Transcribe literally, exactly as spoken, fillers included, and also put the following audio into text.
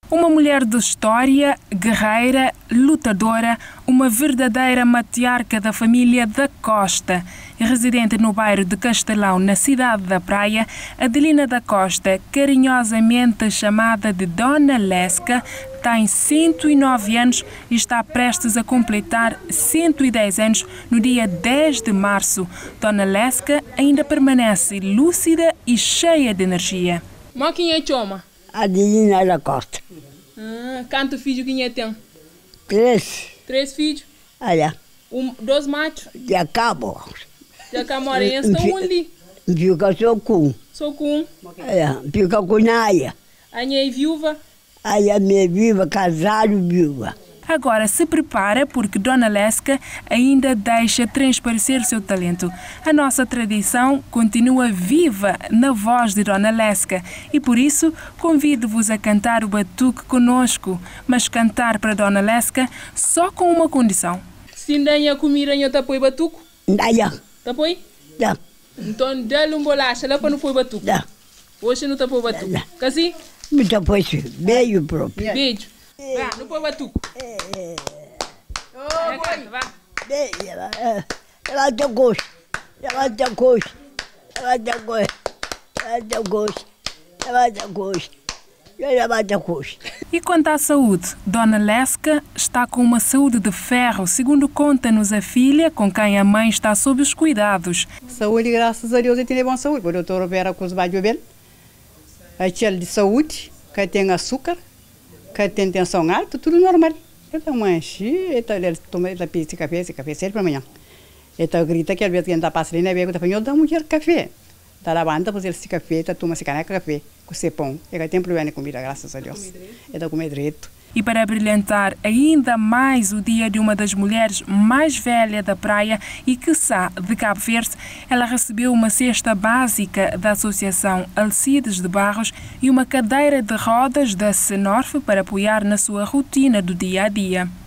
Uma mulher de história, guerreira, lutadora, uma verdadeira matriarca da família da Costa. Residente no bairro de Castelão, na cidade da Praia, Adelina da Costa, carinhosamente chamada de Dona Lesca, tem cento e nove anos e está prestes a completar cento e dez anos no dia dez de março. Dona Lesca ainda permanece lúcida e cheia de energia. Mas quem é Choma? Adelina da Costa. Ah, quantos filhos que tem? Três. Três filhos? Olha. Um, dois machos? Já acabou. Já acabou. Estão onde? Fica só com. Só com? Olha, fica com Naya. A minha é viúva? Aí a minha viúva, casado, viúva. Agora se prepara porque Dona Lesca ainda deixa transparecer seu talento. A nossa tradição continua viva na voz de Dona Lesca e por isso convido-vos a cantar o batuque conosco, mas cantar para Dona Lesca só com uma condição. Se não há comida, eu te apoio batuque? Não. Te apoio? Não. Então dá-lhe um bolacha lá para não apoio batuque? Não. Hoje não te apoio batuque? Casi? Muito apoio, beijo próprio. Beijo. Vá, não põe batuque. Oh, vá. Ela tem gosto. Ela tem gosto. Ela tem gosto. Ela tem gosto. Ela tem gosto. Ela tem gosto. E quanto à saúde, Dona Lesca está com uma saúde de ferro, segundo conta-nos a filha, com quem a mãe está sob os cuidados. Saúde, graças a Deus, eu tenho boa saúde. O doutor Vera com os baixos bem. A tia de saúde, que tem açúcar, que tem tensão alta, tudo normal. Então, mas, ele toma esse café, esse café, sempre amanhã. Então, grita que às vezes, quem está passando, ele pergunta para mim, eu dou mulher café. Está lá, anda fazer esse café, toma esse caneca café, com esse pão. Ele tem problema de comida, graças a Deus. Ele está comendo direito. E para brilhantar ainda mais o dia de uma das mulheres mais velhas da praia e, quiçá, de Cabo Verde, ela recebeu uma cesta básica da Associação Alcides de Barros e uma cadeira de rodas da Senorf para apoiar na sua rotina do dia a dia.